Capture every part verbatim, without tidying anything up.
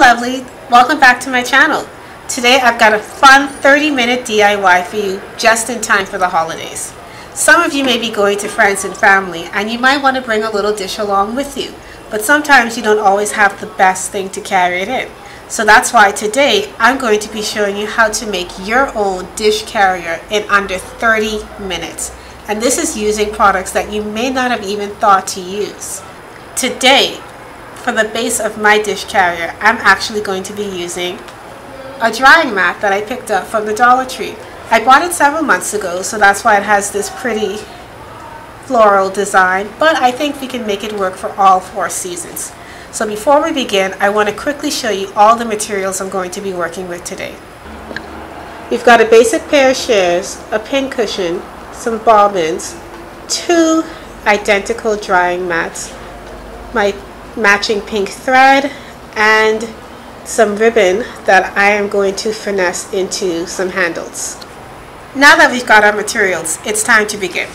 lovely, welcome back to my channel. Today I've got a fun thirty minute D I Y for you just in time for the holidays. Some of you may be going to friends and family and you might want to bring a little dish along with you, but sometimes you don't always have the best thing to carry it in. So that's why today I'm going to be showing you how to make your own dish carrier in under thirty minutes. And this is using products that you may not have even thought to use. Today, for the base of my dish carrier, I'm actually going to be using a drying mat that I picked up from the Dollar Tree. I bought it several months ago, so that's why it has this pretty floral design, but I think we can make it work for all four seasons. So before we begin, I want to quickly show you all the materials I'm going to be working with today. We've got a basic pair of shears, a pin cushion, some bobbins, two identical drying mats, my matching pink thread, and some ribbon that I am going to finesse into some handles. Now that we've got our materials, it's time to begin.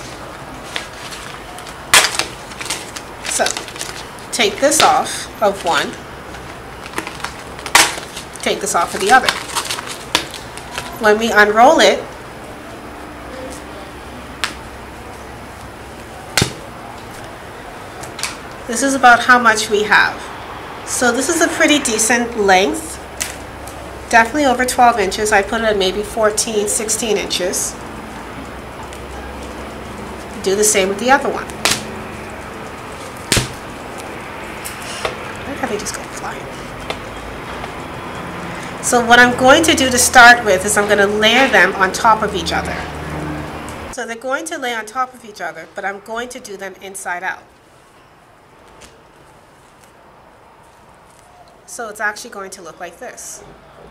So, take this off of one, take this off of the other. When we unroll it, this is about how much we have. So this is a pretty decent length, definitely over twelve inches. I put it at maybe fourteen, sixteen inches. Do the same with the other one. Look how they just go flying. So what I'm going to do to start with is I'm going to layer them on top of each other. So they're going to lay on top of each other, but I'm going to do them inside out. So it's actually going to look like this.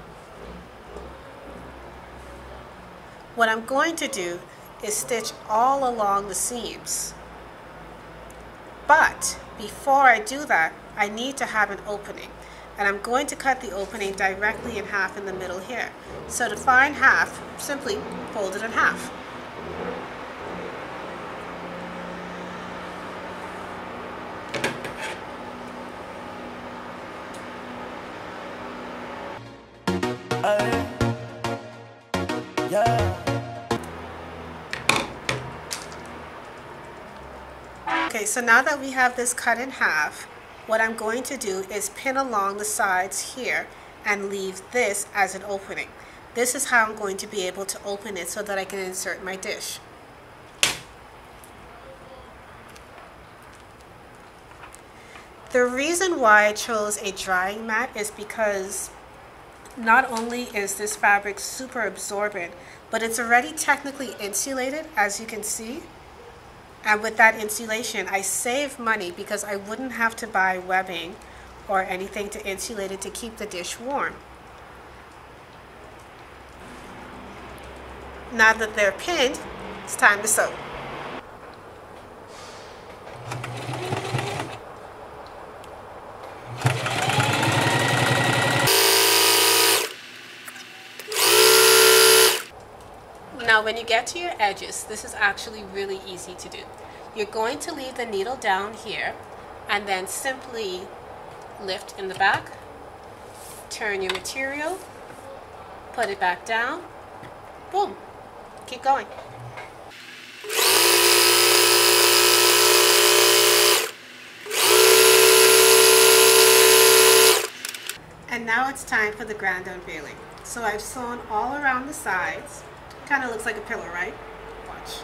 What I'm going to do is stitch all along the seams. But before I do that, I need to have an opening. And I'm going to cut the opening directly in half in the middle here. So to find half, simply fold it in half. Okay, so now that we have this cut in half, what I'm going to do is pin along the sides here and leave this as an opening. This is how I'm going to be able to open it so that I can insert my dish. The reason why I chose a drying mat is because not only is this fabric super absorbent, but it's already technically insulated, as you can see. And with that insulation, I save money because I wouldn't have to buy webbing or anything to insulate it to keep the dish warm. Now that they're pinned, it's time to sew. Now when you get to your edges, this is actually really easy to do. You're going to leave the needle down here and then simply lift in the back, turn your material, put it back down, boom, keep going. And now it's time for the grand unveiling. So I've sewn all around the sides. Kind of looks like a pillow, right? Watch.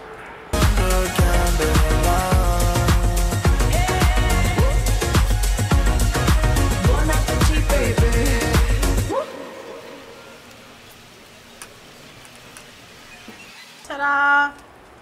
Ta-da!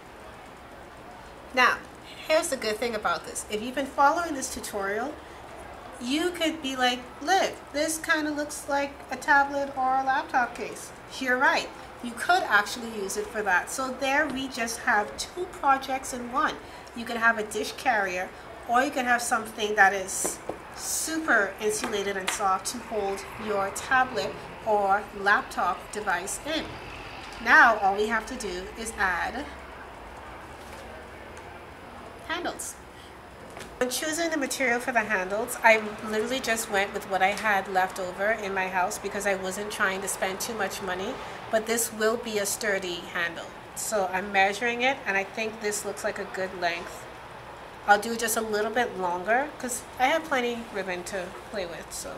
Now, here's the good thing about this. If you've been following this tutorial, you could be like, look, this kind of looks like a tablet or a laptop case. You're right. You could actually use it for that. So there we just have two projects in one. You can have a dish carrier, or you can have something that is super insulated and soft to hold your tablet or laptop device in. Now all we have to do is add handles. When choosing the material for the handles, I literally just went with what I had left over in my house because I wasn't trying to spend too much money, but this will be a sturdy handle. So I'm measuring it, and I think this looks like a good length. I'll do just a little bit longer because I have plenty ribbon to play with, so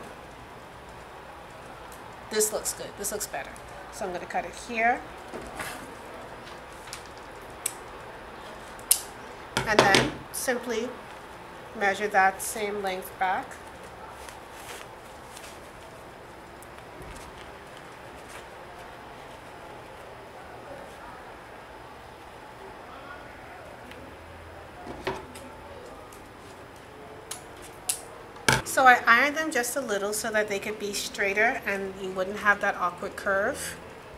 this looks good. This looks better. So I'm going to cut it here. And then simply measure that same length back. So I ironed them just a little so that they could be straighter and you wouldn't have that awkward curve.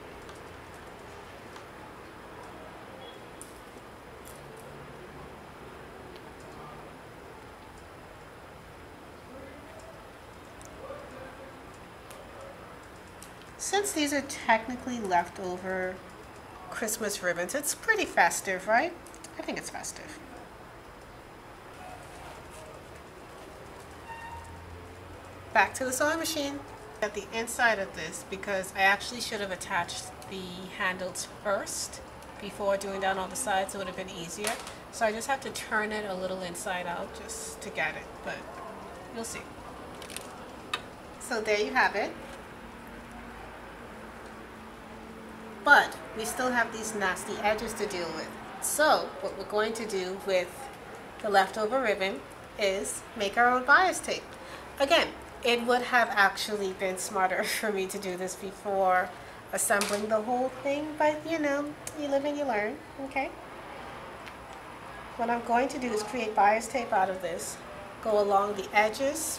Since these are technically leftover Christmas ribbons, it's pretty festive, right? I think it's festive. Back to the sewing machine. At the inside of this, because I actually should have attached the handles first before doing down all the sides, so it would have been easier. So I just have to turn it a little inside out just to get it, but you'll see. So there you have it. But we still have these nasty edges to deal with. So what we're going to do with the leftover ribbon is make our own bias tape. Again, it would have actually been smarter for me to do this before assembling the whole thing, but you know, you live and you learn, okay? What I'm going to do is create bias tape out of this, go along the edges,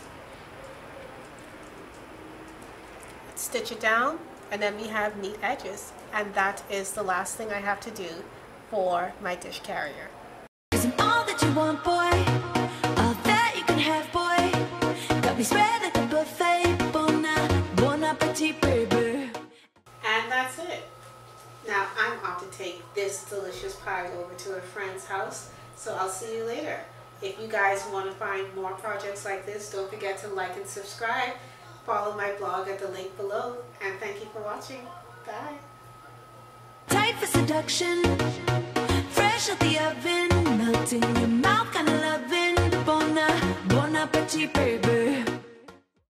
stitch it down, and then we have neat edges. And that is the last thing I have to do for my dish carrier. Isn't all that you want, boy, all that you can have, boy, got me spread like a buffet, bon, bon appetit, baby. And that's it. Now I'm off to take this delicious pie over to a friend's house, so I'll see you later. If you guys want to find more projects like this, don't forget to like and subscribe. Follow my blog at the link below, and thank you for watching. Bye. Tight for seduction, fresh out the oven, melting your mouth, kind of loving, bon, bon appetit, baby.